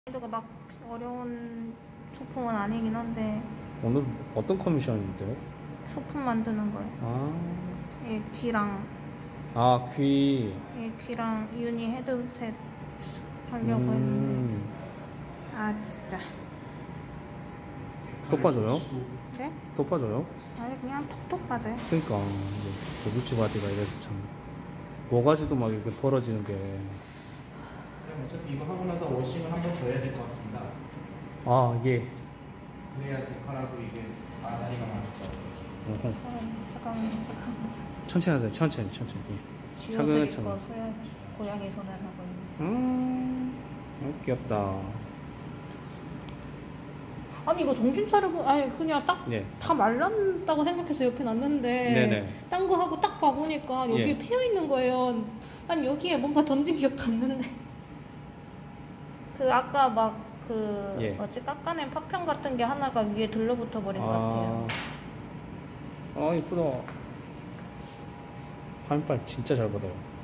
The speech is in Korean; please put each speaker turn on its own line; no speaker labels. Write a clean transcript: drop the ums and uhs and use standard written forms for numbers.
난이도가 막 어려운 소품은 아니긴 한데.
오늘 어떤 커미션인데요?
소품 만드는 거예요.
아,
얘 귀랑
귀.
얘 귀랑 유니 헤드셋 하려고 했는데 진짜
또 빠져요?
네?
또 빠져요?
아니 그냥 톡톡 맞아요.
그러니까 루치 바디가 이래서 참 모가지도 막 이렇게 벌어지는 게.
어차피 이거 하고 나서 워싱을 한 번 더 해야 될 것 같습니다.
예.
그래야 데칼하고 이게 다리가 맞을
잠깐만.
천천히 하세요. 천천히.
지워드릴
차근차근.
거 고양이 손을 하고 있는.
귀엽다.
아니 이거 정신 차리고 그냥 딱 다 말랐다고 생각해서 옆에 놨는데
네네.
딴 거 하고 딱 봐보니까 여기
예.
패여 있는 거예요. 난 여기에 뭔가 던진 기억도 없는데 그 아까 막 뭐지 깎아낸 파편 같은 게 하나가 위에 들러붙어 버린 것 같아요.
이쁘다. 화면빨 진짜 잘 받아요.